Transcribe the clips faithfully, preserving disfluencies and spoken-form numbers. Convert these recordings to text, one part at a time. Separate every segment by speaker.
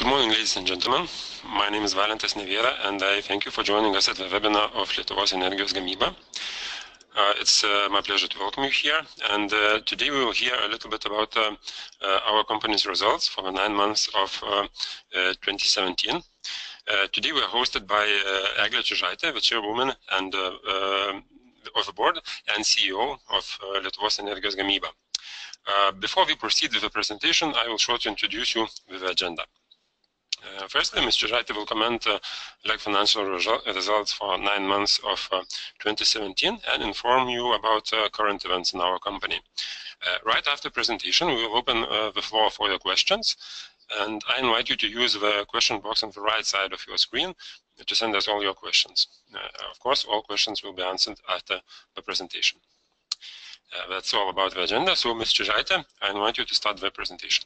Speaker 1: morning, ladies and gentlemen. My name is Valentas Neviera, and I thank you for joining us at the webinar of Lietuvos Energijos Gamyba. Uh, it's uh, my pleasure to welcome you here, and uh, today we will hear a little bit about uh, uh, our company's results for the nine months of uh, uh, twenty seventeen. Uh, today we are hosted by uh, Eglė Čiužaitė, the Chairwoman and uh, uh, of the board and C E O of uh, Lietuvos Energijos Gamyba. Uh, before we proceed with the presentation, I will shortly introduce you with the agenda. Uh, firstly, Miz Čiužaitė will comment uh, like financial result, results for nine months of uh, twenty seventeen and inform you about uh, current events in our company. Uh, right after presentation, we will open uh, the floor for your questions, and I invite you to use the question box on the right side of your screen to send us all your questions. Uh, of course, all questions will be answered after the presentation. Uh, that's all about the agenda. So, Miz Čiužaitė, I invite you to start the presentation.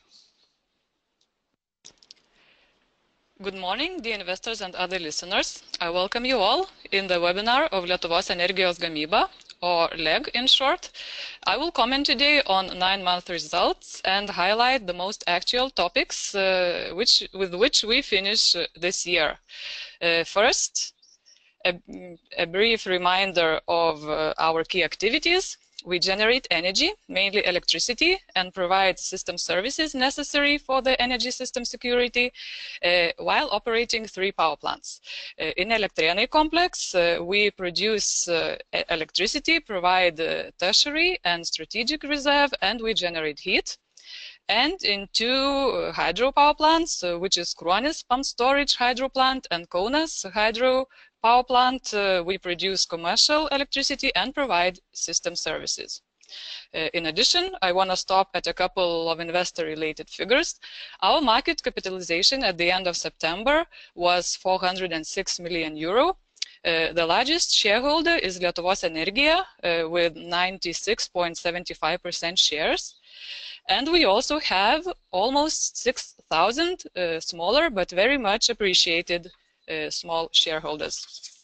Speaker 2: Good morning, dear investors and other listeners. I welcome you all in the webinar of Lietuvos Energijos Gamyba, or L E G in short. I will comment today on nine-month results and highlight the most actual topics uh, which, with which we finish uh, this year. Uh, first, a, a brief reminder of uh, our key activities. We generate energy, mainly electricity, and provide system services necessary for the energy system security uh, while operating three power plants. Uh, in Elektrėnai complex, uh, we produce uh, electricity, provide uh, tertiary and strategic reserve, and we generate heat. And in two hydro power plants, uh, which is Kruonis Pump Storage Hydro Plant and Kaunas Hydro Power Plant, uh, we produce commercial electricity and provide system services. Uh, in addition, I want to stop at a couple of investor-related figures. Our market capitalization at the end of September was four hundred six million euro. Uh, the largest shareholder is Lietuvos Energija uh, with ninety-six point seven five percent shares. And we also have almost six thousand uh, smaller but very much appreciated Uh, small shareholders.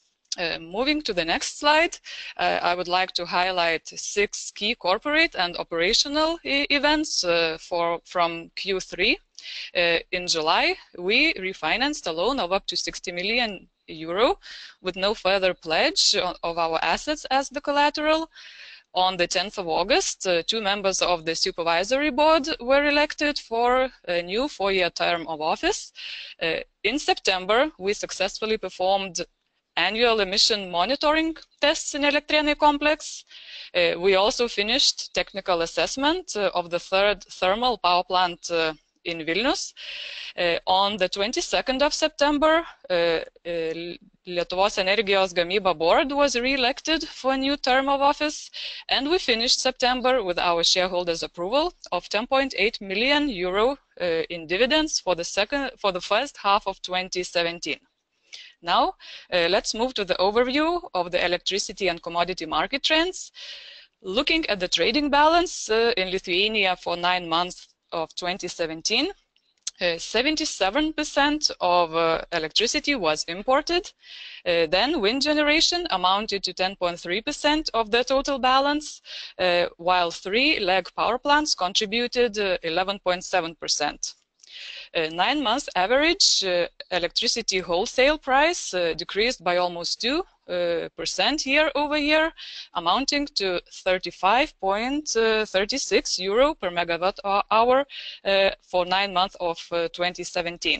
Speaker 2: Uh, moving to the next slide, uh, I would like to highlight six key corporate and operational e events uh, for, from Q three. Uh, in July, we refinanced a loan of up to sixty million euro with no further pledge of our assets as the collateral. On the tenth of August, uh, two members of the supervisory board were elected for a new four-year term of office. Uh, in September, we successfully performed annual emission monitoring tests in Elektrėnai complex. Uh, we also finished technical assessment uh, of the third thermal power plant uh, in Vilnius. Uh, on the twenty-second of September, uh, uh, Lietuvos Energijos Gamyba board was re-elected for a new term of office, and we finished September with our shareholders' approval of ten point eight million euro uh, in dividends for the second, for the first half of twenty seventeen. Now, uh, let's move to the overview of the electricity and commodity market trends. Looking at the trading balance uh, in Lithuania for nine months of twenty seventeen, seventy-seven percent of uh, electricity was imported. Uh, then wind generation amounted to ten point three percent of the total balance, uh, while three L E G power plants contributed eleven point seven percent. Uh, nine month average uh, electricity wholesale price uh, decreased by almost two percent uh, year over year, amounting to thirty-five point three six euro per megawatt hour uh, for nine months of uh, twenty seventeen.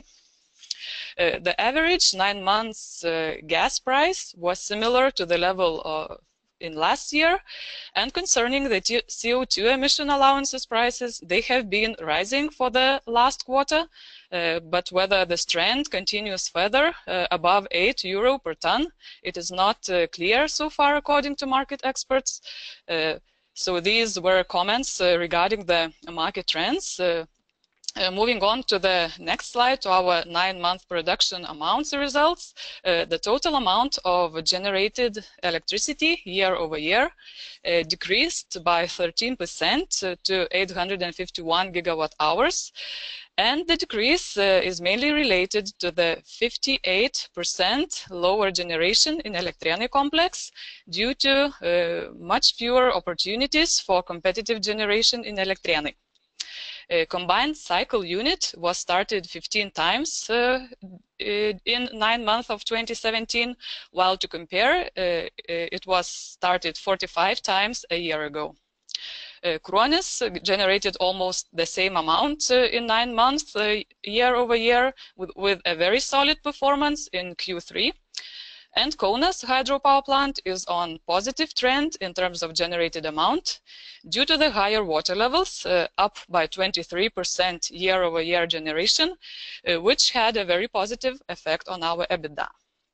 Speaker 2: Uh, the average nine months uh, gas price was similar to the level uh, in last year, and concerning the C O two emission allowances prices, they have been rising for the last quarter, uh, but whether this trend continues further uh, above eight euro per ton, it is not uh, clear so far according to market experts. Uh, so these were comments uh, regarding the market trends. Uh, Uh, moving on to the next slide, to our nine-month production amounts results. Uh, the total amount of generated electricity year over year uh, decreased by thirteen percent to eight hundred fifty-one gigawatt hours. And the decrease uh, is mainly related to the fifty-eight percent lower generation in Elektrėnai complex due to uh, much fewer opportunities for competitive generation in Elektrėnai. A combined cycle unit was started fifteen times uh, in nine months of twenty seventeen, while to compare, uh, it was started forty-five times a year ago. Uh, Kruonis generated almost the same amount uh, in nine months, uh, year over year, with, with a very solid performance in Q three. And Kaunas hydropower plant is on positive trend in terms of generated amount due to the higher water levels, uh, up by twenty-three percent year-over-year generation, uh, which had a very positive effect on our EBITDA.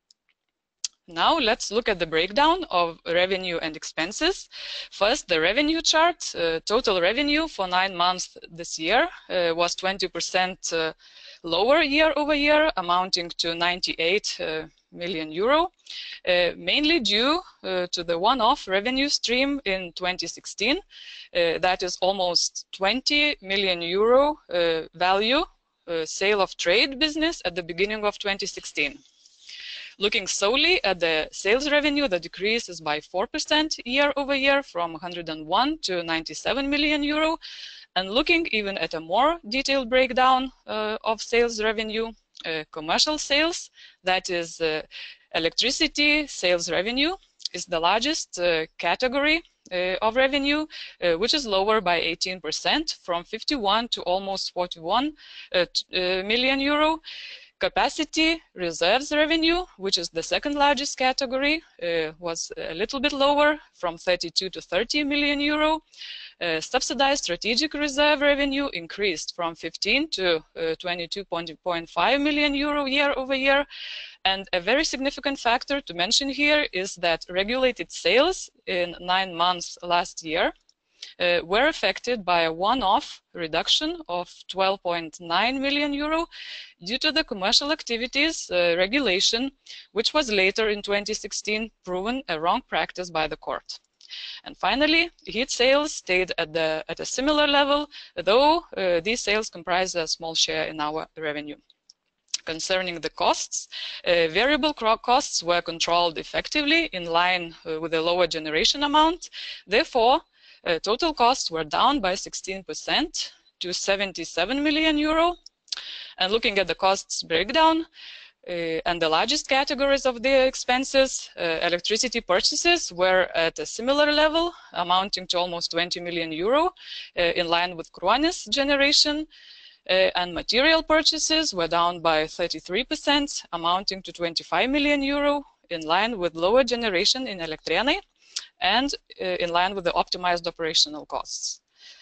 Speaker 2: Now let's look at the breakdown of revenue and expenses. First, the revenue chart. Uh, total revenue for nine months this year uh, was twenty percent uh, lower year-over-year, amounting to ninety-eight uh, million euro, uh, mainly due uh, to the one-off revenue stream in twenty sixteen. Uh, that is almost twenty million euro uh, value uh, sale of trade business at the beginning of twenty sixteen. Looking solely at the sales revenue, the decrease is by four percent year over year from one hundred one to ninety-seven million euro. And looking even at a more detailed breakdown uh, of sales revenue, uh, commercial sales, that is uh, electricity sales revenue, is the largest uh, category uh, of revenue, uh, which is lower by eighteen percent from fifty-one to almost forty-one uh, uh, million euro. Capacity reserves revenue, which is the second largest category, uh, was a little bit lower from thirty-two to thirty million euro. Uh, subsidized strategic reserve revenue increased from fifteen to twenty-two point five million euro year over year. And a very significant factor to mention here is that regulated sales in nine months last year uh, were affected by a one-off reduction of twelve point nine million euro due to the commercial activities uh, regulation, which was later in twenty sixteen proven a wrong practice by the court. And finally, heat sales stayed at, the, at a similar level, though uh, these sales comprise a small share in our revenue. Concerning the costs, uh, variable costs were controlled effectively in line uh, with the lower generation amount. Therefore, uh, total costs were down by sixteen percent to seventy-seven million euro. And looking at the costs breakdown, Uh, and the largest categories of the expenses, uh, electricity purchases were at a similar level, amounting to almost twenty million euro, uh, in line with Kruonis generation, uh, and material purchases were down by thirty-three percent, amounting to twenty-five million euro, in line with lower generation in Elektrėnai and uh, in line with the optimized operational costs.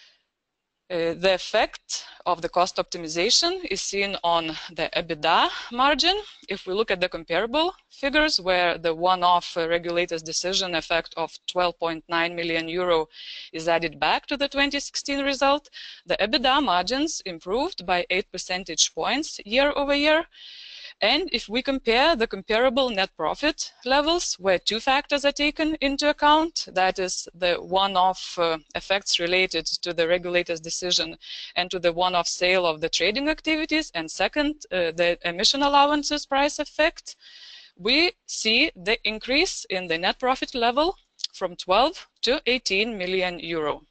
Speaker 2: Uh, the effect of the cost optimization is seen on the EBITDA margin. If we look at the comparable figures, where the one-off uh, regulator's decision effect of twelve point nine million euro is added back to the twenty sixteen result, the EBITDA margins improved by eight percentage points year over year. And if we compare the comparable net profit levels, where two factors are taken into account, that is the one-off uh, effects related to the regulator's decision and to the one-off sale of the trading activities, and second, uh, the emission allowances price effect, we see the increase in the net profit level from twelve to eighteen million euro.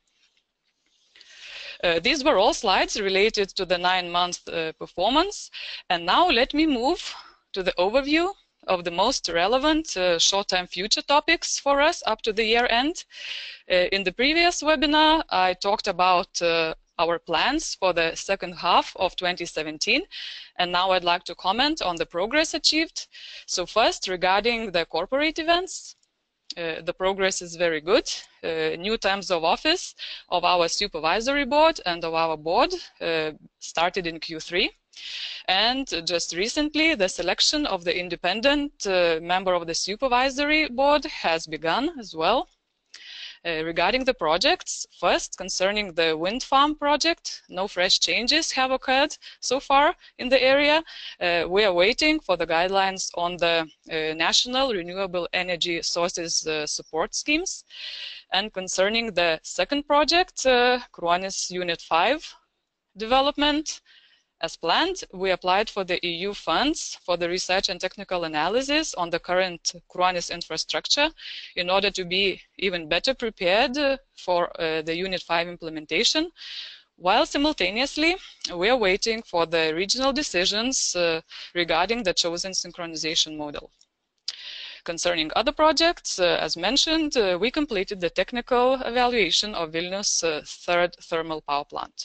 Speaker 2: Uh, these were all slides related to the nine-month uh, performance. And now let me move to the overview of the most relevant uh, short-term future topics for us up to the year end. Uh, in the previous webinar, I talked about uh, our plans for the second half of twenty seventeen. And now I'd like to comment on the progress achieved. So first, regarding the corporate events. Uh, the progress is very good. Uh, new terms of office of our supervisory board and of our board uh, started in Q three. And just recently, the selection of the independent uh, member of the supervisory board has begun as well. Uh, regarding the projects, first, concerning the wind farm project, no fresh changes have occurred so far in the area. Uh, we are waiting for the guidelines on the uh, national renewable energy sources uh, support schemes. And concerning the second project, uh, Kruonis Unit five development, as planned, we applied for the E U funds for the research and technical analysis on the current Kruonis infrastructure in order to be even better prepared uh, for uh, the Unit five implementation. while simultaneously we are waiting for the regional decisions uh, regarding the chosen synchronization model. Concerning other projects, uh, as mentioned, uh, we completed the technical evaluation of Vilnius' uh, third thermal power plant.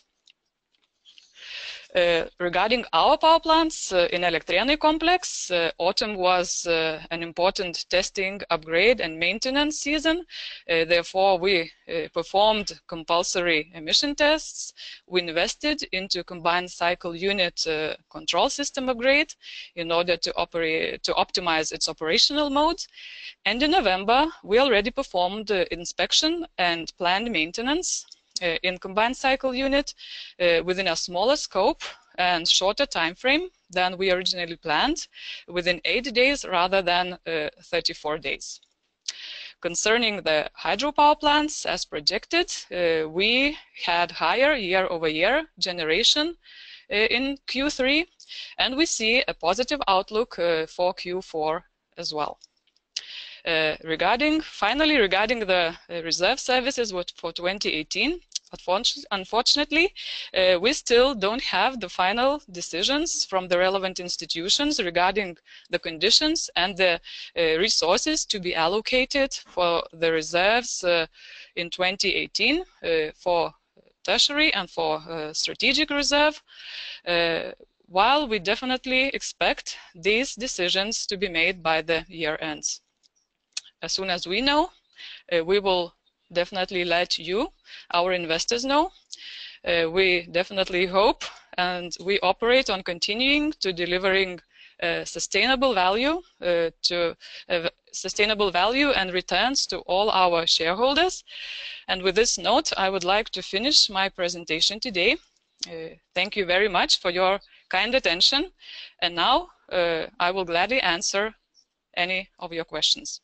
Speaker 2: Uh, regarding our power plants uh, in Elektrėnai complex, uh, autumn was uh, an important testing, upgrade and maintenance season. Uh, therefore, we uh, performed compulsory emission tests. We invested into combined cycle unit uh, control system upgrade in order to operate to optimize its operational mode. And in November, we already performed uh, inspection and planned maintenance Uh, in combined cycle unit uh, within a smaller scope and shorter time frame than we originally planned, within eight days rather than uh, thirty-four days. Concerning the hydropower plants, as projected, uh, we had higher year-over-year generation uh, in Q three, and we see a positive outlook uh, for Q four as well. Uh, regarding, finally, regarding the uh, reserve services for twenty eighteen, unfortunately, uh, we still don't have the final decisions from the relevant institutions regarding the conditions and the uh, resources to be allocated for the reserves uh, in twenty eighteen uh, for tertiary and for uh, strategic reserve, uh, while we definitely expect these decisions to be made by the year ends. As soon as we know, uh, we will definitely let you, our investors, know. Uh, we definitely hope and we operate on continuing to delivering uh, sustainable value uh, to uh, sustainable value and returns to all our shareholders. And with this note, I would like to finish my presentation today. Uh, thank you very much for your kind attention. And now uh, I will gladly answer any of your questions.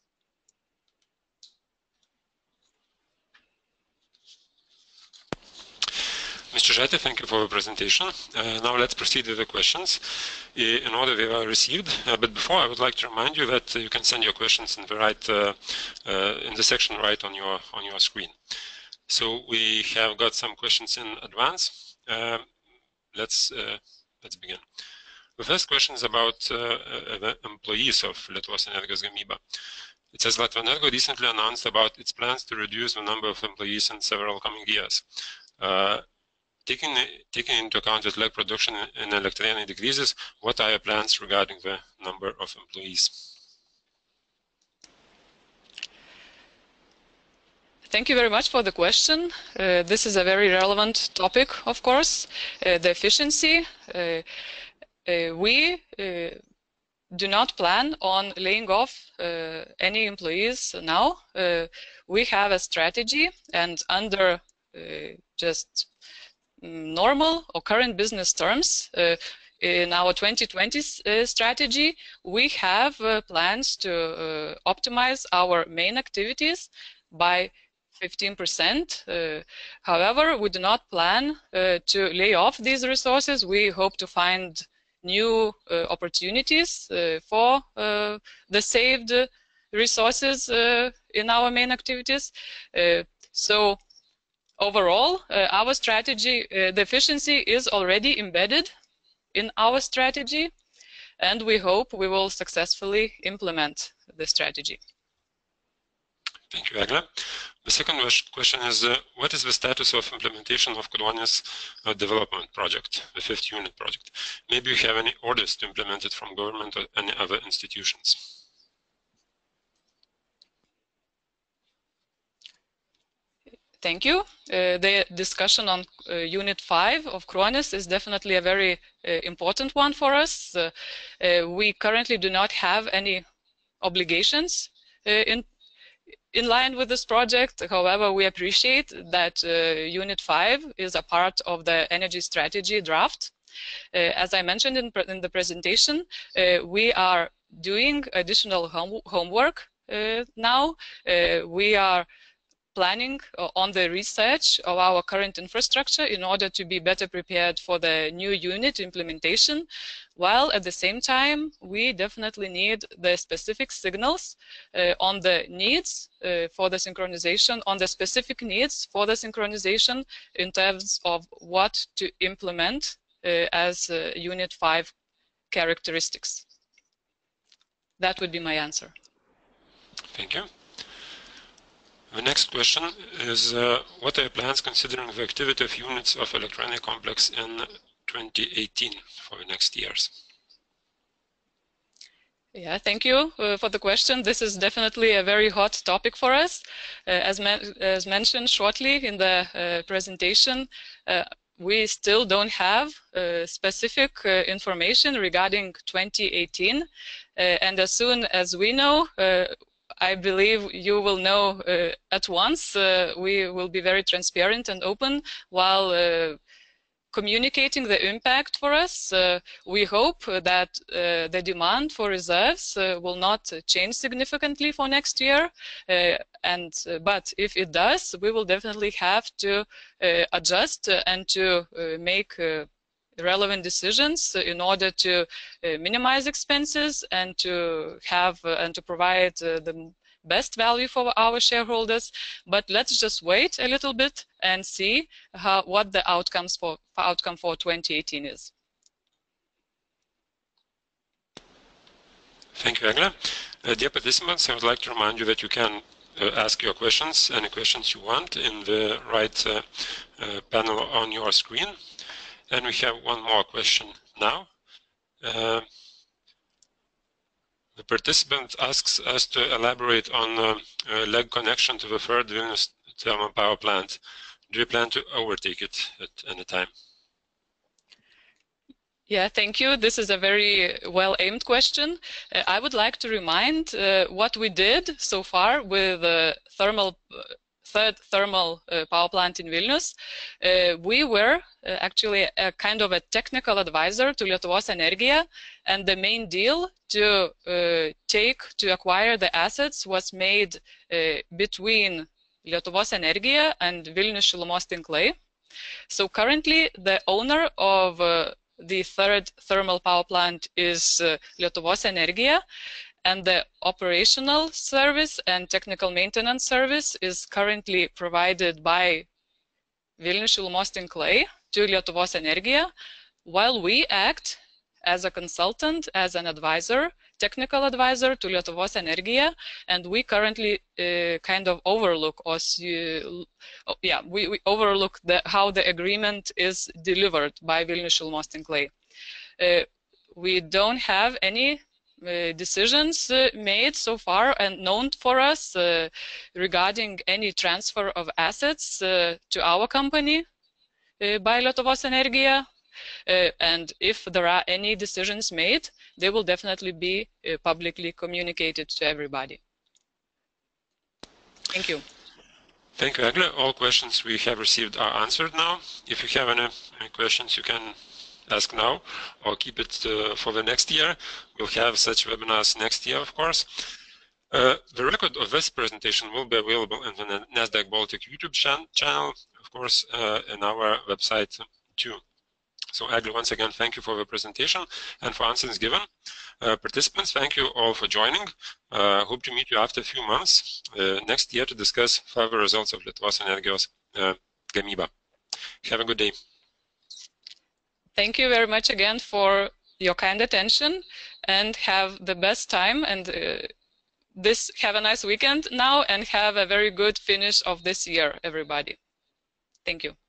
Speaker 1: Mister Čiužaitė, thank you for the presentation. Uh, now let's proceed with the questions in order they are received. Uh, but before, I would like to remind you that uh, you can send your questions in the right uh, uh, in the section right on your on your screen. So we have got some questions in advance. Uh, let's uh, let's begin. The first question is about uh, the employees of Lietuvos Energijos Gamyba. It says Lietuvos Energo recently announced about its plans to reduce the number of employees in several coming years. Uh, Taking, taking into account that leg production in Elektrėnai decreases, what are your plans regarding the number of employees?
Speaker 2: Thank you very much for the question. Uh, this is a very relevant topic, of course. Uh, the efficiency. Uh, uh, we uh, do not plan on laying off uh, any employees now. Uh, we have a strategy, and under uh, just normal or current business terms, uh, in our twenty twenty uh, strategy, we have uh, plans to uh, optimize our main activities by fifteen percent. Uh, however, we do not plan uh, to lay off these resources. We hope to find new uh, opportunities uh, for uh, the saved resources uh, in our main activities. Uh, so. Overall, uh, our strategy, uh, the efficiency is already embedded in our strategy, and we hope we will successfully implement the strategy.
Speaker 1: Thank you, Eglė. The second question is, uh, what is the status of implementation of Kruonis uh, development project, the fifth unit project? Maybe you have any orders to implement it from government or any other institutions?
Speaker 2: Thank you. Uh, the discussion on uh, Unit five of Kruonis is definitely a very uh, important one for us. Uh, uh, we currently do not have any obligations uh, in, in line with this project. However, we appreciate that uh, Unit five is a part of the energy strategy draft. Uh, as I mentioned in, in the presentation, uh, we are doing additional home, homework uh, now. Uh, we are planning on the research of our current infrastructure in order to be better prepared for the new unit implementation, while at the same time we definitely need the specific signals uh, on the needs uh, for the synchronization, on the specific needs for the synchronization in terms of what to implement uh, as uh, Unit five characteristics. That would be my answer.
Speaker 1: Thank you. The next question is, uh, what are your plans considering the activity of units of electronic complex in twenty eighteen for the next years?
Speaker 2: Yeah, thank you uh, for the question. This is definitely a very hot topic for us. Uh, as, men as mentioned shortly in the uh, presentation, uh, we still don't have uh, specific uh, information regarding twenty eighteen. Uh, and as soon as we know, uh, I believe you will know uh, at once. Uh, we will be very transparent and open while uh, communicating the impact for us. Uh, we hope that uh, the demand for reserves uh, will not change significantly for next year. Uh, and uh, but if it does, we will definitely have to uh, adjust and to uh, make uh, relevant decisions in order to uh, minimize expenses and to have uh, and to provide uh, the best value for our shareholders. But let's just wait a little bit and see how what the outcomes for outcome for twenty eighteen is.
Speaker 1: Thank you, Eglė. Uh, dear participants, I would like to remind you that you can uh, ask your questions, any questions you want, in the right uh, uh, panel on your screen. And we have one more question now. Uh, the participant asks us to elaborate on uh, uh, leg connection to the third Vilnius thermal power plant. Do you plan to overtake it at any time?
Speaker 2: Yeah, thank you. This is a very well-aimed question. Uh, I would like to remind uh, what we did so far with the thermal uh, third thermal uh, power plant in Vilnius. Uh, we were uh, actually a kind of a technical advisor to Lietuvos Energija, and the main deal to uh, take, to acquire the assets was made uh, between Lietuvos Energija and Vilnius Šilumos tinklai. So currently the owner of uh, the third thermal power plant is uh, Lietuvos Energija, and the operational service and technical maintenance service is currently provided by Vilnius Šilumos tinklai to Lietuvos Energija, while we act as a consultant, as an advisor, technical advisor to Lietuvos Energija, and we currently uh, kind of overlook, or uh, yeah, we, we overlook the, how the agreement is delivered by Vilnius Šilumos tinklai. Uh, we don't have any Uh, decisions uh, made so far and known for us uh, regarding any transfer of assets uh, to our company uh, by Lietuvos Energija. Uh, and if there are any decisions made, they will definitely be uh, publicly communicated to everybody. Thank you.
Speaker 1: Thank you, Eglė. All questions we have received are answered now. If you have any, any questions, you can ask now or keep it uh, for the next year. We'll have such webinars next year, of course. Uh, the record of this presentation will be available in the Nasdaq Baltic YouTube chan channel, of course, uh, in our website too. So Eglė, once again, thank you for the presentation and for answers given. Uh, participants, thank you all for joining. Uh, hope to meet you after a few months uh, next year to discuss further results of Lietuvos Energijos uh, Gamyba. Have a good day.
Speaker 2: Thank you very much again for your kind attention, and have the best time, and uh, this have a nice weekend now, and have a very good finish of this year, everybody. Thank you.